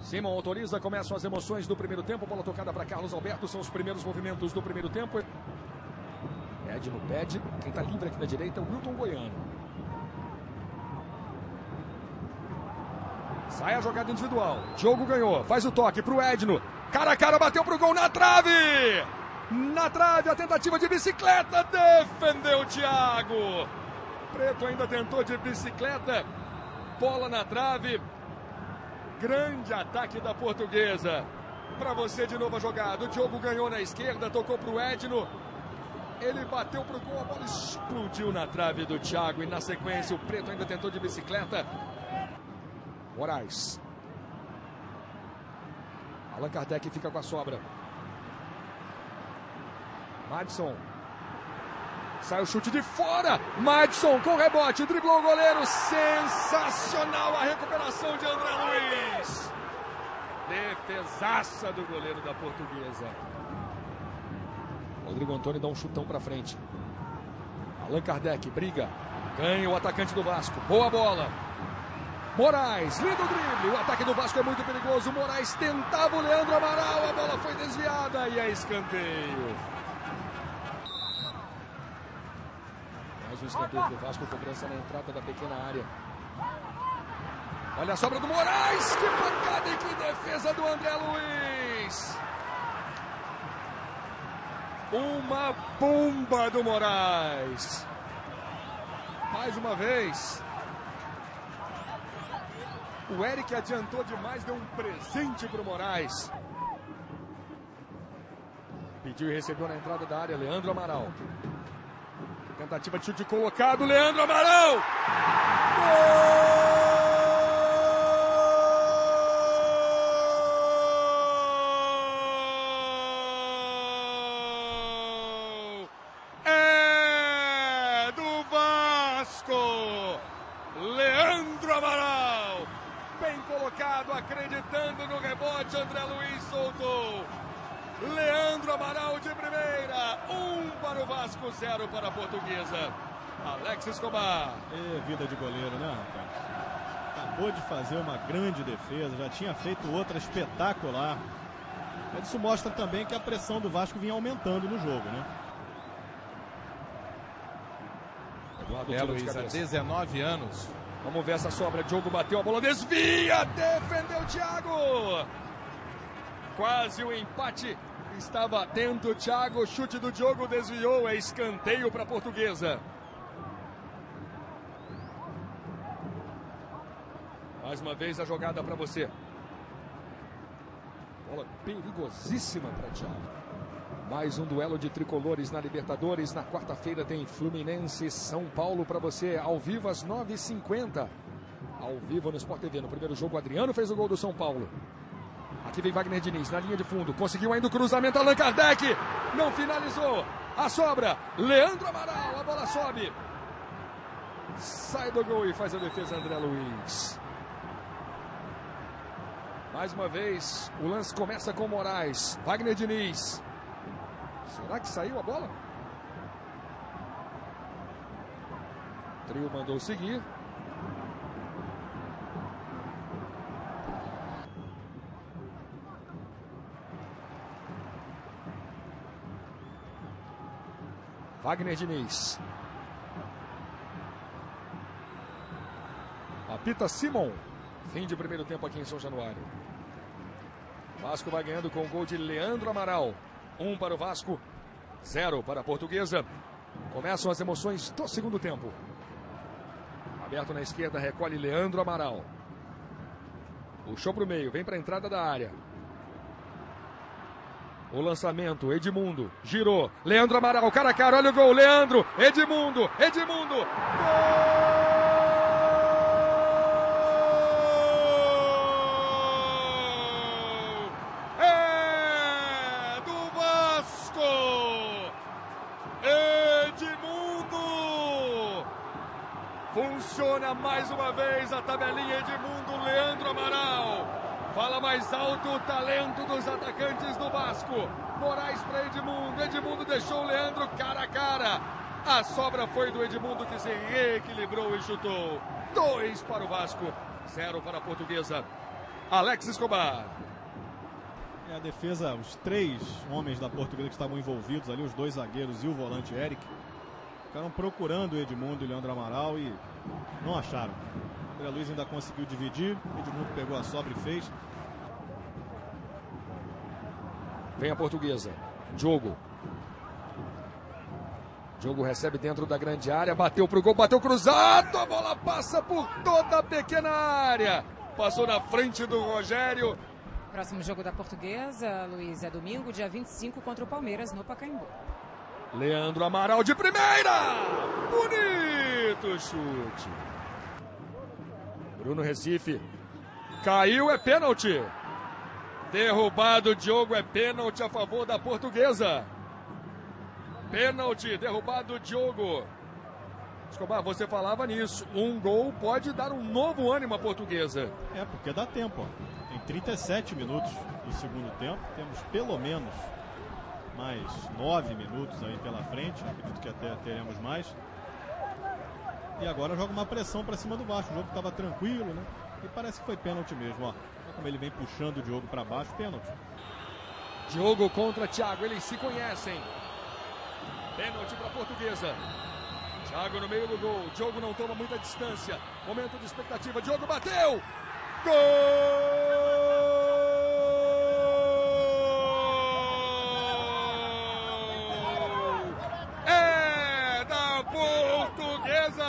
Simon autoriza, começam as emoções do primeiro tempo. Bola tocada para Carlos Alberto, são os primeiros movimentos do primeiro tempo. Edno pede, quem está livre aqui na direita é o Wilton Goiano. Sai a jogada individual, Diogo ganhou, faz o toque para o Edno. Cara a cara, bateu para o gol na trave! Na trave, a tentativa de bicicleta, defendeu o Thiago. Preto ainda tentou de bicicleta, bola na trave. Grande ataque da Portuguesa. Para você de novo a jogada. O Diogo ganhou na esquerda, tocou para o Edno. Ele bateu para o gol, a bola explodiu na trave do Thiago. E na sequência o Preto ainda tentou de bicicleta. Moraes. Allan Kardec fica com a sobra. Madison. Sai o chute de fora. Madison com rebote. Driblou o goleiro. Sensacional a recuperação de André Luiz. Defesaça do goleiro da Portuguesa. Rodrigo Antônio dá um chutão para frente. Allan Kardec briga. Ganha o atacante do Vasco. Boa bola. Moraes, lindo drible. O ataque do Vasco é muito perigoso. Moraes tentava o Leandro Amaral. A bola foi desviada e é escanteio. Mais um escanteio do Vasco, cobrança na entrada da pequena área. Olha a sobra do Moraes. Que pancada e que defesa do André Luiz. Uma bomba do Moraes. Mais uma vez. O Eric adiantou demais, deu um presente para o Moraes. Pediu e recebeu na entrada da área, Leandro Amaral. Tentativa de chute colocado, Leandro Amaral! Gol! É do Vasco! Leandro Amaral! Bem colocado, acreditando no rebote, André Luiz soltou. Leandro Amaral de primeira, 1 para o Vasco, 0 para a Portuguesa. Alex Escobar. Vida de goleiro, né, rapaz? Acabou de fazer uma grande defesa, já tinha feito outra espetacular. Isso mostra também que a pressão do Vasco vinha aumentando no jogo, né? Luiz, há 19 anos. Vamos ver essa sobra. Diogo bateu, a bola desvia. Defendeu o Thiago. Quase o empate. Estava atento o Thiago. Chute do Diogo desviou. É escanteio para a Portuguesa. Mais uma vez a jogada para você. Bola perigosíssima para Thiago. Mais um duelo de tricolores na Libertadores. Na quarta-feira tem Fluminense São Paulo para você, ao vivo às 9h50. Ao vivo no Sport TV. No primeiro jogo, Adriano fez o gol do São Paulo. Aqui vem Wagner Diniz na linha de fundo. Conseguiu ainda o cruzamento. Allan Kardec não finalizou. A sobra. Leandro Amaral. A bola sobe. Sai do gol e faz a defesa André Luiz. Mais uma vez, o lance começa com Moraes. Wagner Diniz. Será que saiu a bola? O trio mandou seguir. Wagner Diniz. Apita Simon. Fim de primeiro tempo aqui em São Januário. Vasco vai ganhando com o gol de Leandro Amaral. 1 para o Vasco, 0 para a Portuguesa. Começam as emoções do segundo tempo. Aberto na esquerda, recolhe Leandro Amaral. Puxou para o meio, vem para a entrada da área. O lançamento, Edmundo, girou. Leandro Amaral, cara a cara, olha o gol. Leandro, Edmundo, Edmundo. Gol! Funciona mais uma vez a tabelinha. Edmundo, Leandro Amaral. Fala mais alto o talento dos atacantes do Vasco. Moraes para Edmundo. Edmundo deixou o Leandro cara a cara. A sobra foi do Edmundo, que se reequilibrou e chutou. 2 para o Vasco, 0 para a Portuguesa. Alex Escobar. A defesa, os 3 homens da Portuguesa que estavam envolvidos ali, os 2 zagueiros e o volante Eric, ficaram procurando o Edmundo e o Leandro Amaral e não acharam. O André Luiz ainda conseguiu dividir, o Edmundo pegou a sobra e fez. Vem a Portuguesa. Diogo. Diogo recebe dentro da grande área, bateu pro gol, bateu cruzado, a bola passa por toda a pequena área. Passou na frente do Rogério. Próximo jogo da Portuguesa, Luiz, é domingo, dia 25, contra o Palmeiras, no Pacaembu. Leandro Amaral de primeira! Bonito chute. Bruno Recife. Caiu, é pênalti. Derrubado, Diogo, é pênalti a favor da Portuguesa. Pênalti, derrubado, Diogo. Escobar, você falava nisso. Um gol pode dar um novo ânimo à Portuguesa. É, porque dá tempo, ó. Tem 37 minutos do segundo tempo. Temos pelo menos mais 9 minutos aí pela frente. Acredito que até teremos mais. E agora joga uma pressão para cima do Vasco. O jogo estava tranquilo, né? E parece que foi pênalti mesmo, ó. Olha como ele vem puxando o Diogo para baixo, pênalti. Diogo contra Thiago, eles se conhecem. Pênalti para a Portuguesa. Thiago no meio do gol. Diogo não toma muita distância. Momento de expectativa. Diogo bateu. Gol! É da Portuguesa.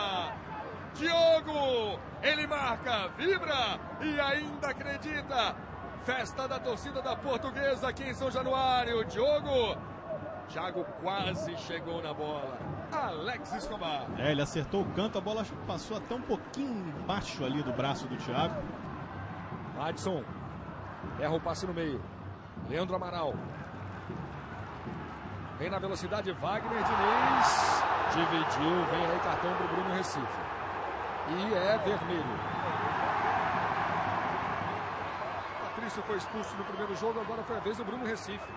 Diogo, ele marca, vibra e ainda acredita. Festa da torcida da Portuguesa aqui em São Januário. Diogo. Thiago quase chegou na bola. Alex Escobar. É, ele acertou o canto, a bola passou até um pouquinho embaixo ali do braço do Thiago. Adson. Erra o passe no meio. Leandro Amaral. Vem na velocidade Wagner Diniz. Dividiu, vem aí cartão para o Bruno Recife. E é vermelho. Patrício foi expulso no primeiro jogo, agora foi a vez do Bruno Recife.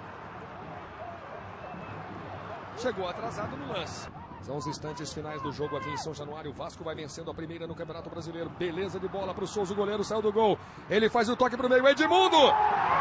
Chegou atrasado no lance. São os instantes finais do jogo aqui em São Januário. O Vasco vai vencendo a primeira no Campeonato Brasileiro. Beleza de bola para o Souza, o goleiro saiu do gol. Ele faz o toque para o meio, Edmundo! Gol!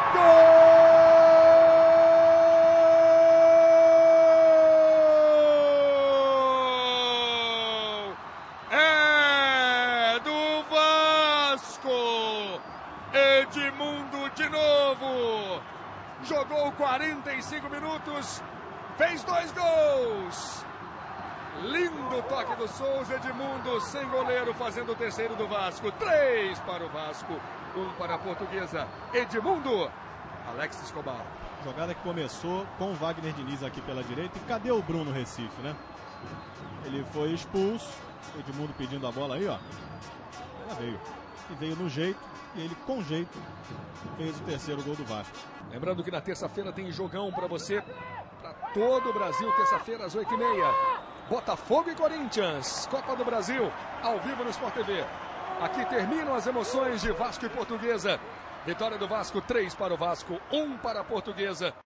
É do Vasco! Edmundo de novo! Jogou 45 minutos. Fez 2 gols. Lindo toque do Souza, Edmundo sem goleiro, fazendo o terceiro do Vasco. 3 para o Vasco, 1 para a Portuguesa. Edmundo, Alex Escobar. Jogada que começou com o Wagner Diniz aqui pela direita. E cadê o Bruno Recife, né? Ele foi expulso. Edmundo pedindo a bola aí, ó. Ela veio. E veio no jeito. E ele, com jeito, fez o terceiro gol do Vasco. Lembrando que na terça-feira tem jogão para você. Para todo o Brasil, terça-feira às 8h30. Botafogo e Corinthians, Copa do Brasil, ao vivo no Sport TV. Aqui terminam as emoções de Vasco e Portuguesa. Vitória do Vasco, 3 para o Vasco, 1 para a Portuguesa.